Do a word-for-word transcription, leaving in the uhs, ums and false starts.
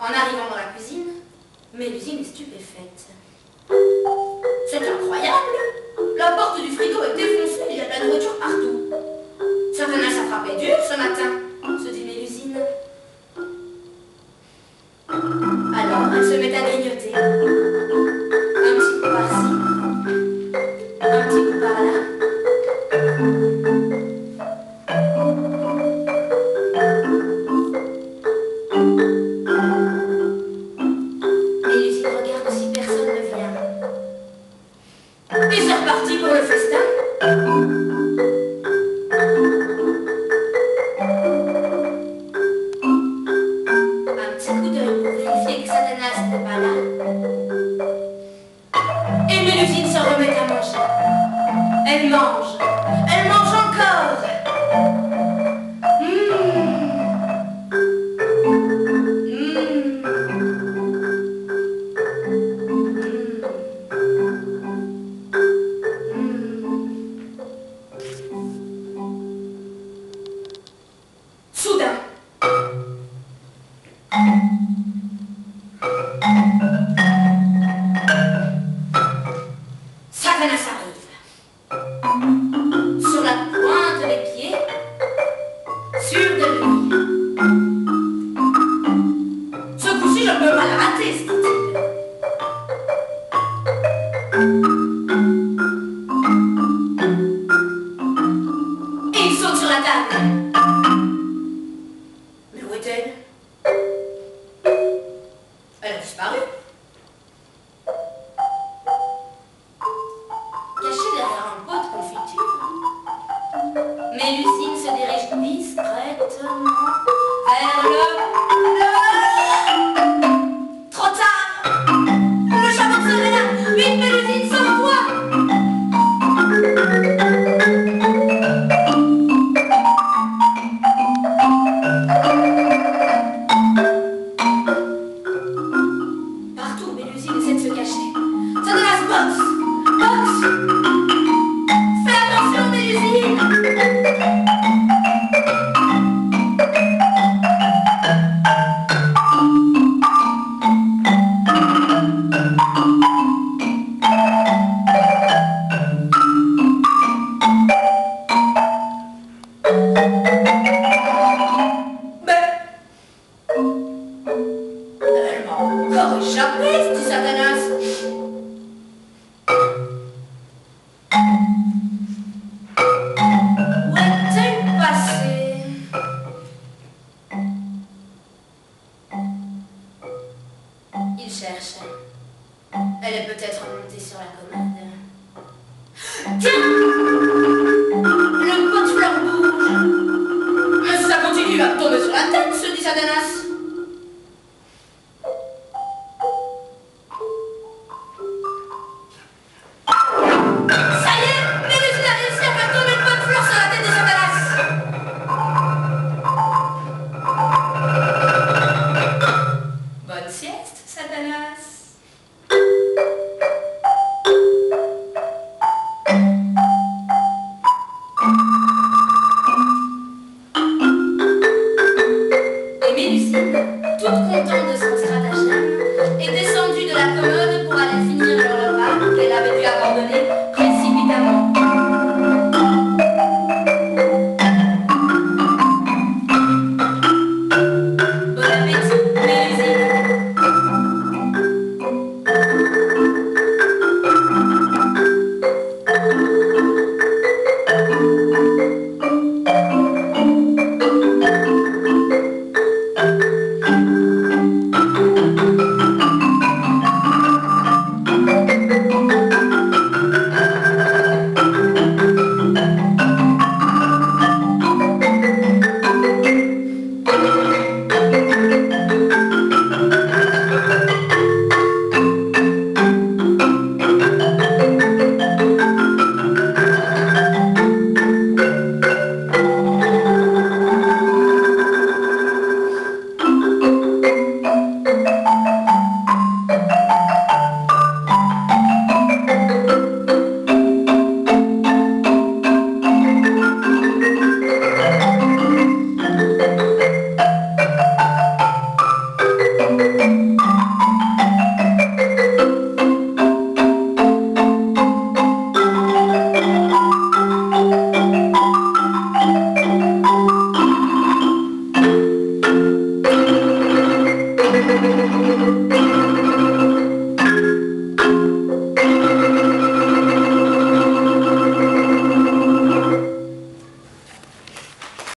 En arrivant dans la cuisine, Mélusine est stupéfaite. C'est incroyable! La porte du frigo est défoncée, il y a de la nourriture partout. Satanas a frappé dur ce matin, se dit Mélusine. Alors, elle se met à grignoter. Un petit coup par-ci, un petit coup par-là. Mélusine regarde si personne ne vient. Et c'est reparti pour le festin. Un petit coup d'œil pour vérifier que Satanas n'est pas là. Et Mélusine se remet à manger. Elle mange. Elle mange encore. Mmh. Soudain, Satanas arrive. Sur la pointe des pieds, sûr de lui. Ce coup-ci, je ne peux pas la rater, se dit-il. Et il saute sur la table. Mais où est-elle? Elle a disparu. Cachée derrière un pot de confiture, Mélusine se dirige discrètement vers le... le... Trop tard! Le chat serait là! Vite, Mélusine, sauve-toi! Partout, Mélusine essaie de se cacher. Satanas boxe! Boxe! Fais attention, Mélusine! Mais... elle m'a encore échappé, dit Satanas. Où est-elle passée? Il cherche. Elle est peut-être montée sur la commode. Tiens! Le pot de fleurs bouge. Mais ça continue à tomber sur la tête, se dit Satanas. Ça y est, Mélusine a réussi à faire tomber le pot de fleurs sur la tête de Satanas. Bonne sieste, Satanas.